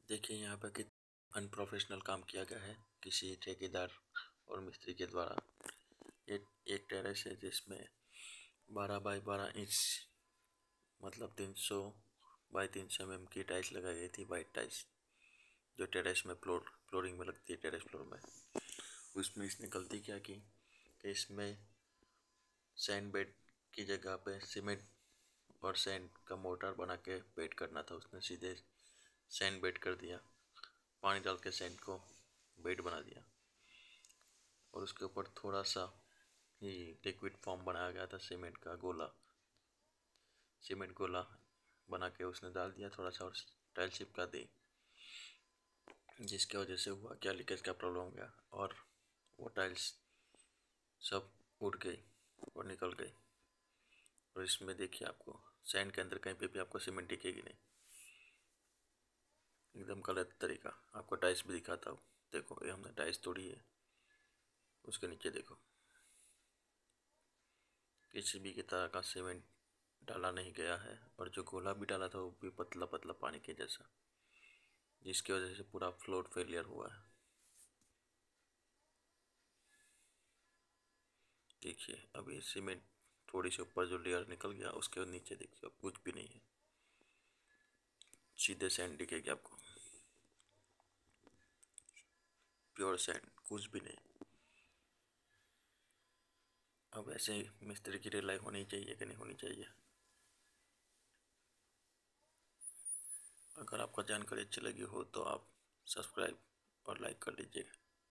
देखिए यहाँ पर कि अनप्रोफेशनल काम किया गया है किसी ठेकेदार और मिस्त्री के द्वारा। ये एक टेरेस है जिसमें 12 बाई 12 इंच मतलब 300 बाई 300 mm की टाइल्स लगाई गई थी, वाइट टाइल्स जो टेरेस में फ्लोरिंग में लगती है, टेरेस फ्लोर में। उसमें इसने गलती क्या की कि इसमें सैंड बेड की जगह पे सीमेंट और सैंड का मोर्टार बना के बेड करना था। उसने सीधे सैंड बेड कर दिया, पानी डाल के सैंड को बेड बना दिया और उसके ऊपर थोड़ा सा ही लिक्विड फॉर्म बनाया गया था, सीमेंट गोला बना के उसने डाल दिया थोड़ा सा और टाइल चिपका दी, जिसकी वजह से हुआ क्या, लीकेज का प्रॉब्लम हो गया और वो टाइल्स सब उड़ गई और निकल गई। और इसमें देखिए आपको सैंड के अंदर कहीं पे भी आपको सीमेंट दिखेगी नहीं, एकदम गलत तरीका। आपको टाइल्स भी दिखाता हूँ, देखो ये हमने टाइल्स तोड़ी है, उसके नीचे देखो किसी भी की तरह का सीमेंट डाला नहीं गया है और जो गोला भी डाला था वो भी पतला पतला पानी के जैसा, जिसकी वजह से पूरा फ्लोर फेलियर हुआ है। देखिए अभी सीमेंट थोड़ी सी ऊपर जो लेयर निकल गया उसके नीचे देखिए अब कुछ भी नहीं है, सीधे सैंड दिखेगी आपको, प्योर सैंड, कुछ भी नहीं। अब ऐसे ही मिस्त्री की रिलाई होनी चाहिए कि नहीं होनी चाहिए। अगर आपको जानकारी अच्छी लगी हो तो आप सब्सक्राइब और लाइक कर लीजिएगा।